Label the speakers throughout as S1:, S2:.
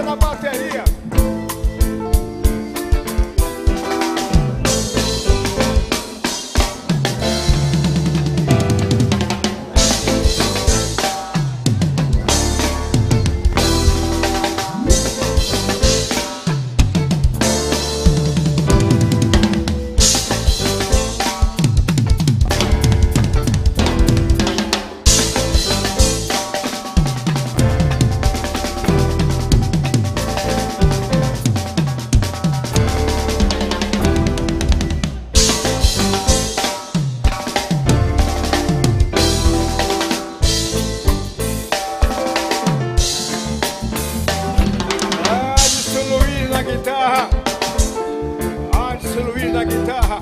S1: na bateria. Anderson Luiz na guitarra.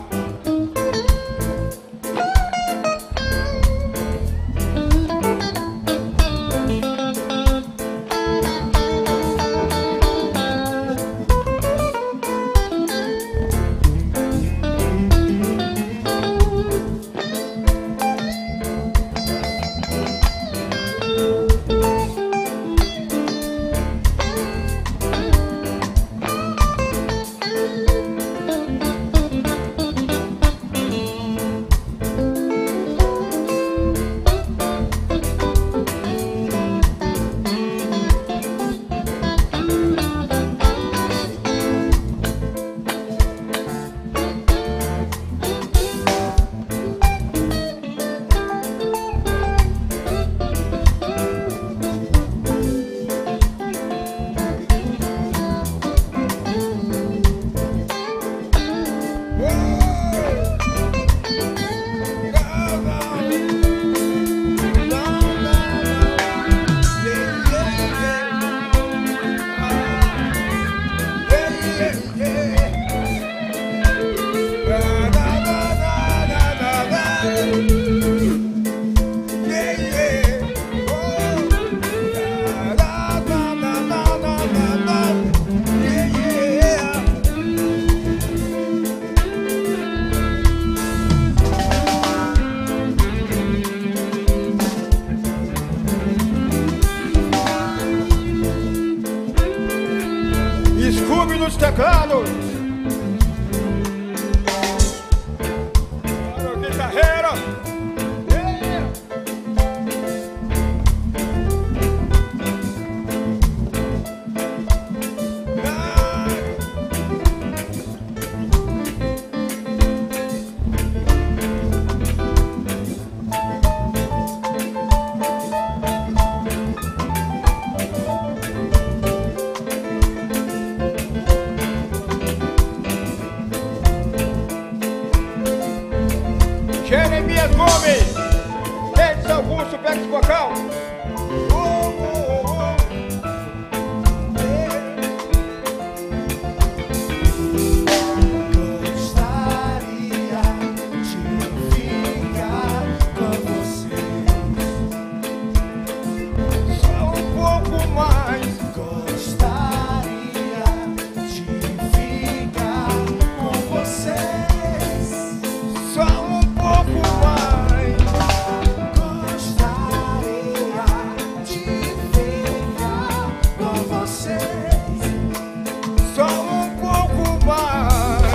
S1: Scooby nos teclados. Claro, guitarreiro. Jeremias Gomes, Edson Augusto, pega esse vocal.
S2: Gostaria de ficar com você
S1: Só um pouco mais.
S2: Gostaria de ficar com você
S1: Só um pouco mais.
S2: Gostaria de ficar com você
S1: Só um pouco mais.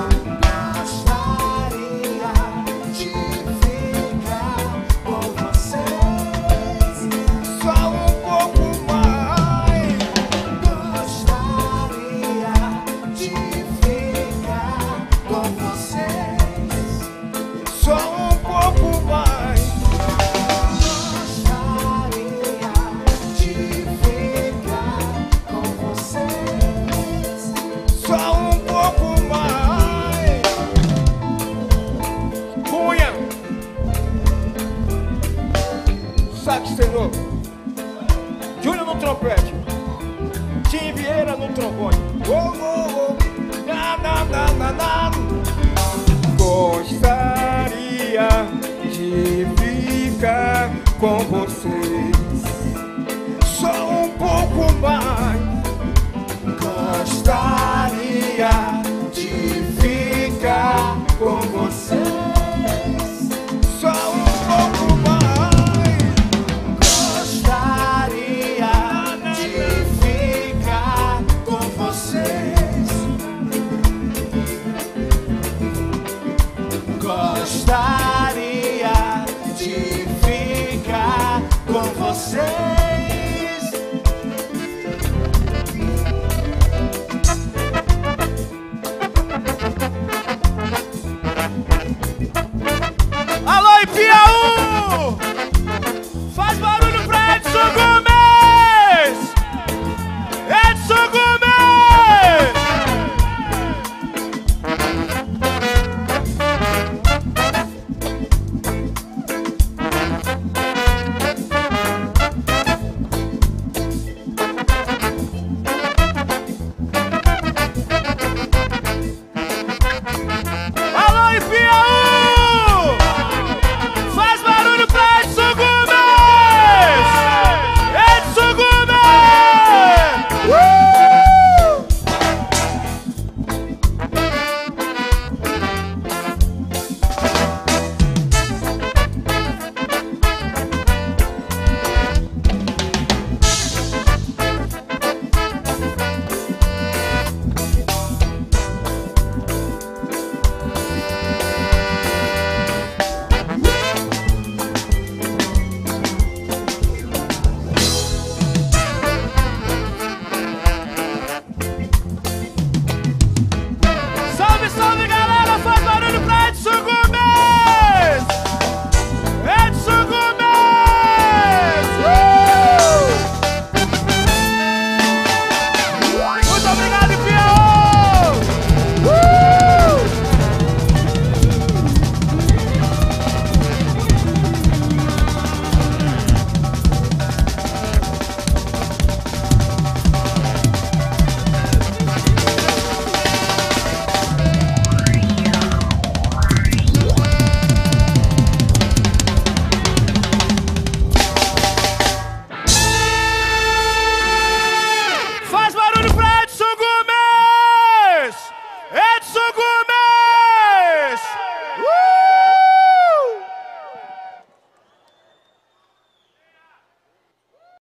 S2: Gostaria de ficar com você
S1: Só um pouco mais.
S2: Gostaria de ficar com você
S1: Só um pouco mais.
S2: Gostaria de ficar com você
S1: Só um pouco mais. Cunha, sax tenor, Júnior no trompete, Tim Vieira no trombone. Oh, oh, oh. Na, na, na, na, na. Gostaria de ficar com você